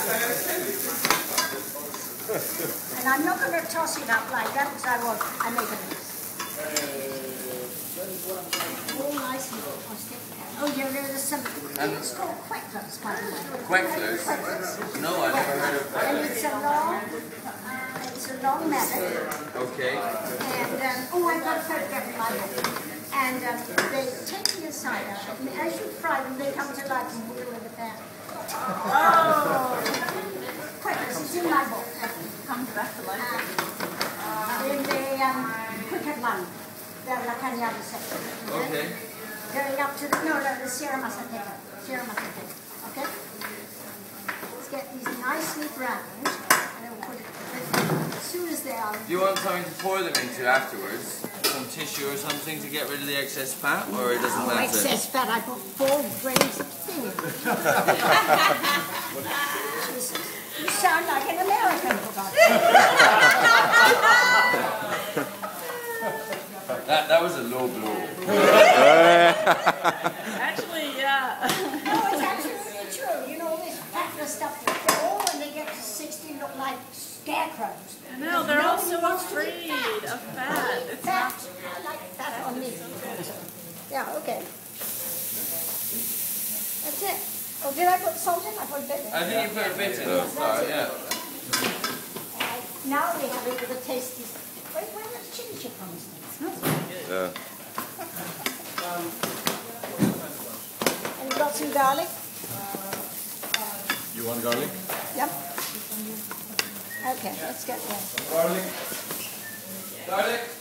And I'm not going to toss it up like that because I make a mess. All nice and stick. Oh, yeah, there's some. It's called quecklers, by the way. Quecklers? No, I never heard of And it's a long method. Okay. And, oh, I've got a photograph in my book. And they take the inside out. And as you fry them, they come to life and wheel in the pan. Oh! Quecklers, it's in my book. Comes back to life. In the cricket one, they're like any other section. Okay. Going up to the Sierra Mazateca. Okay? Let's get these nicely browned, and then we'll put it as soon as they are. Do you want something to pour them into afterwards? Some tissue or something to get rid of the excess fat, or it doesn't matter? Excess fat, I put 4 grains of thing. You sound like an American, for God's sake. That was a low blow. Actually, yeah. No, it's absolutely true. You know, all this fabulous stuff, all when they get to 60 look like scarecrows. No, they're all so afraid of fat. It's Fat. I like fat on me. Yeah, okay. That's it. Oh, did I put salt in? I put a bit in. I think you put a bit in at the start, yeah. Now we have it with a tasty. Where are the chili chip on this thing? Smells really good. Yeah. And you got some garlic? You want garlic? Yep. Okay, let's get there. Garlic. Garlic.